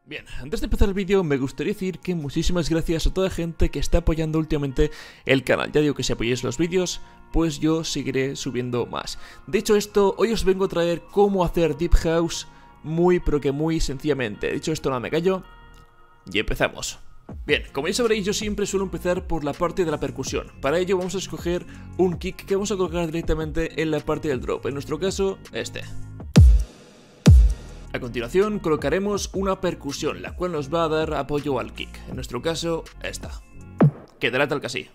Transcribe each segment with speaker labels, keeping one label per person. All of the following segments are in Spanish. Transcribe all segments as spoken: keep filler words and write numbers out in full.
Speaker 1: Bien, antes de empezar el vídeo me gustaría decir que muchísimas gracias a toda la gente que está apoyando últimamente el canal. Ya digo que si apoyáis los vídeos, pues yo seguiré subiendo más. Dicho esto, hoy os vengo a traer cómo hacer Deep House muy pero que muy sencillamente. Dicho esto, no me callo y empezamos. Bien, como ya sabréis, yo siempre suelo empezar por la parte de la percusión. Para ello vamos a escoger un kick que vamos a colocar directamente en la parte del drop. En nuestro caso, este. A continuación colocaremos una percusión, la cual nos va a dar apoyo al kick. En nuestro caso, esta. Quedará tal que así.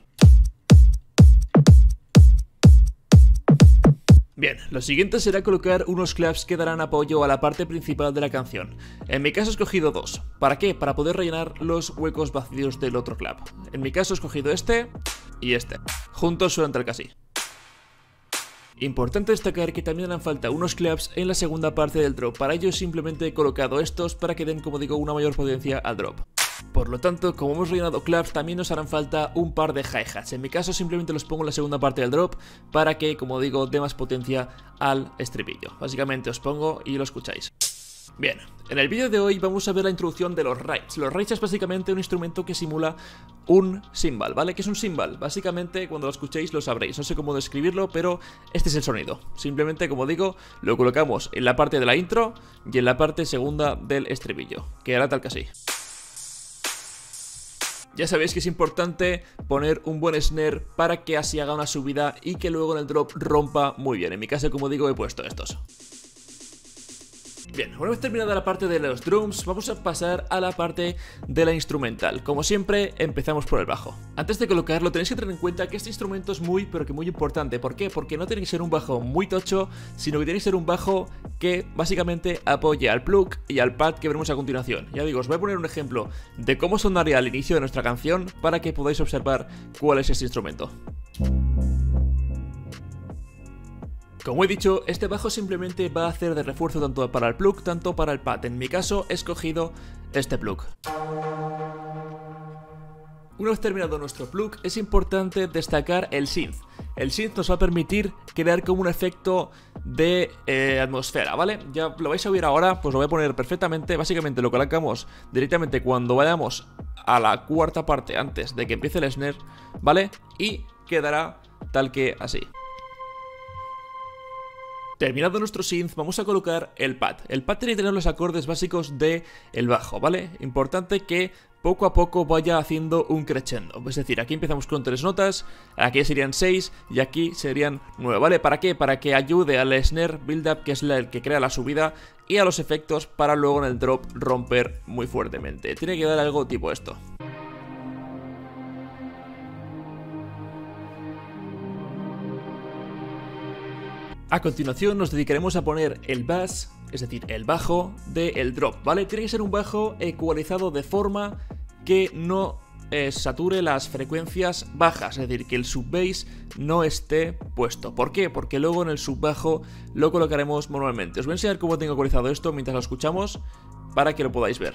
Speaker 1: Bien, lo siguiente será colocar unos claps que darán apoyo a la parte principal de la canción. En mi caso he escogido dos. ¿Para qué? Para poder rellenar los huecos vacíos del otro clap. En mi caso he escogido este y este. Juntos suenan tal que así. Importante destacar que también harán falta unos claps en la segunda parte del drop. Para ello simplemente he colocado estos para que den, como digo, una mayor potencia al drop. Por lo tanto, como hemos rellenado claps, también nos harán falta un par de hi-hats. En mi caso simplemente los pongo en la segunda parte del drop para que, como digo, dé más potencia al estribillo. Básicamente os pongo y lo escucháis. Bien, en el vídeo de hoy vamos a ver la introducción de los rides. Los rides es básicamente un instrumento que simula un cymbal, ¿vale? ¿Qué es un cymbal? Básicamente, cuando lo escuchéis lo sabréis. No sé cómo describirlo, pero este es el sonido. Simplemente, como digo, lo colocamos en la parte de la intro y en la parte segunda del estribillo. Quedará tal que así. Ya sabéis que es importante poner un buen snare para que así haga una subida y que luego en el drop rompa muy bien. En mi caso, como digo, he puesto estos. Bien, una vez terminada la parte de los drums, vamos a pasar a la parte de la instrumental. Como siempre, empezamos por el bajo. Antes de colocarlo, tenéis que tener en cuenta que este instrumento es muy, pero que muy importante. ¿Por qué? Porque no tiene que ser un bajo muy tocho, sino que tiene que ser un bajo que básicamente apoye al plug y al pad que veremos a continuación. Ya digo, os voy a poner un ejemplo de cómo sonaría al inicio de nuestra canción para que podáis observar cuál es este instrumento. Como he dicho, este bajo simplemente va a hacer de refuerzo tanto para el plug, tanto para el pad. En mi caso he escogido este plug. Una vez terminado nuestro plug, es importante destacar el synth. El synth nos va a permitir crear como un efecto de eh, atmósfera, ¿vale? Ya lo vais a oír ahora, pues lo voy a poner perfectamente. Básicamente lo colocamos directamente cuando vayamos a la cuarta parte antes de que empiece el snare, ¿vale? Y quedará tal que así. Terminado nuestro synth, vamos a colocar el pad. El pad tiene que tener los acordes básicos del bajo, ¿vale? Importante que poco a poco vaya haciendo un crescendo. Es decir, aquí empezamos con tres notas, aquí serían seis y aquí serían nueve, ¿vale? ¿Para qué? Para que ayude al snare build-up, que es el que crea la subida, y a los efectos para luego en el drop romper muy fuertemente. Tiene que dar algo tipo esto. A continuación nos dedicaremos a poner el bass, es decir, el bajo del drop, ¿vale? Tiene que ser un bajo ecualizado de forma que no eh, sature las frecuencias bajas, es decir, que el subbass no esté puesto. ¿Por qué? Porque luego en el subbajo lo colocaremos manualmente. Os voy a enseñar cómo tengo ecualizado esto mientras lo escuchamos para que lo podáis ver.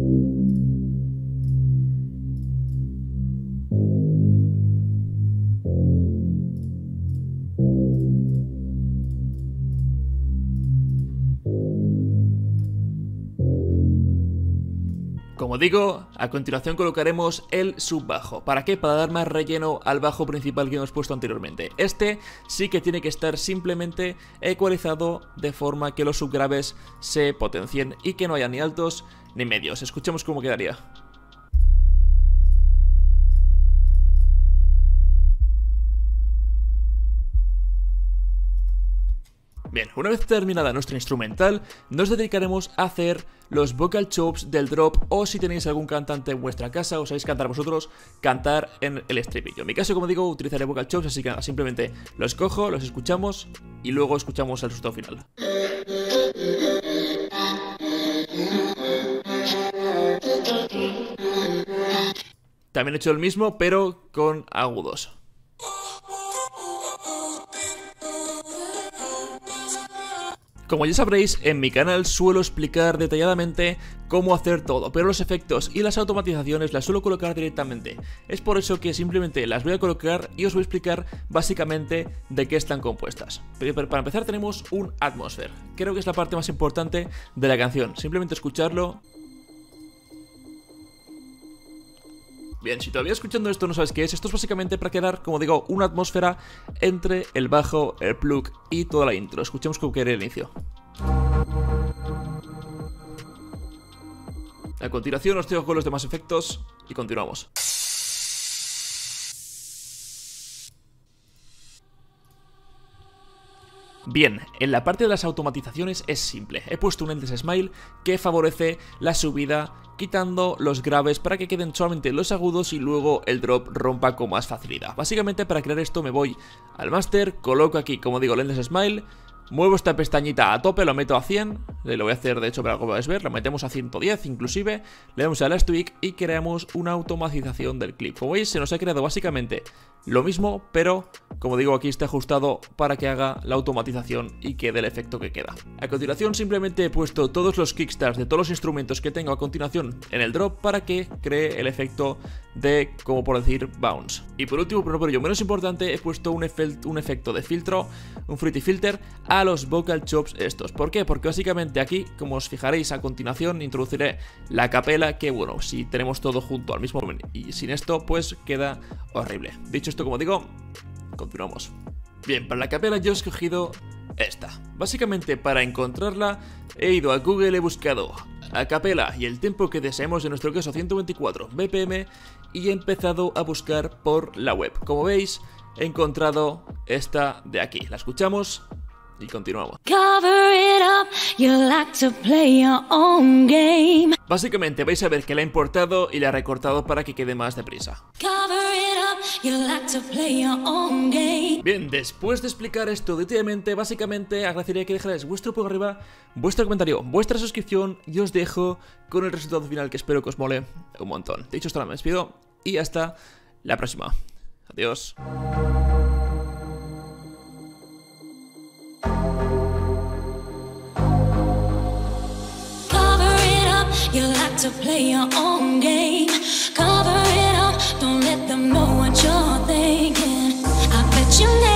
Speaker 1: Como digo, a continuación colocaremos el subbajo. ¿Para qué? Para dar más relleno al bajo principal que hemos puesto anteriormente. Este sí que tiene que estar simplemente ecualizado de forma que los subgraves se potencien y que no haya ni altos ni medios. Escuchemos cómo quedaría. Bien, una vez terminada nuestra instrumental, nos dedicaremos a hacer los vocal chops del drop, o si tenéis algún cantante en vuestra casa o sabéis cantar vosotros, cantar en el estribillo. En mi caso, como digo, utilizaré vocal chops, así que nada, simplemente los cojo, los escuchamos y luego escuchamos el resultado final. También he hecho el mismo, pero con agudos. Como ya sabréis, en mi canal suelo explicar detalladamente cómo hacer todo, pero los efectos y las automatizaciones las suelo colocar directamente. Es por eso que simplemente las voy a colocar y os voy a explicar básicamente de qué están compuestas. Pero para empezar tenemos un atmosphere. Creo que es la parte más importante de la canción. Simplemente escucharlo Bien, si todavía escuchando esto no sabes qué es, esto es básicamente para crear, como digo, una atmósfera entre el bajo, el plug y toda la intro. Escuchemos cómo queda el inicio. A continuación os dejo con los demás efectos y continuamos. Bien, en la parte de las automatizaciones es simple. He puesto un Endless Smile que favorece la subida quitando los graves para que queden solamente los agudos y luego el drop rompa con más facilidad. Básicamente para crear esto me voy al master, coloco aquí, como digo, el Endless Smile, muevo esta pestañita a tope, lo meto a cien, lo voy a hacer de hecho para que lo podáis ver, lo metemos a ciento diez inclusive, le damos a Last Tweak y creamos una automatización del clip. Como veis se nos ha creado básicamente lo mismo, pero como digo aquí está ajustado para que haga la automatización y quede el efecto que queda. A continuación simplemente he puesto todos los kickstarts de todos los instrumentos que tengo a continuación en el drop para que cree el efecto de, como por decir, bounce. Y por último, pero por ello menos importante, he puesto un, efe un efecto de filtro, un Fruity Filter, a los vocal chops estos. ¿Por qué? Porque básicamente aquí, como os fijaréis a continuación, introduciré la capela que, bueno, si tenemos todo junto al mismo volumen y sin esto, pues queda horrible. Dicho esto, como digo, continuamos. Bien, para la capela yo he escogido esta. Básicamente para encontrarla he ido a Google, he buscado a capela y el tempo que deseemos, en nuestro caso ciento veinticuatro B P M, y he empezado a buscar por la web. Como veis, he encontrado esta de aquí. La escuchamos y continuamos. Básicamente vais a ver que la he importado y la he recortado para que quede más deprisa. Bien, después de explicar esto detalladamente, básicamente agradecería que dejarais vuestro pulgar arriba, vuestro comentario, vuestra suscripción y os dejo con el resultado final que espero que os mole un montón. Dicho esto, me despido y hasta la próxima. Adiós.
Speaker 2: You like to play your own game. Cover it up, don't let them know what you're thinking. I bet you never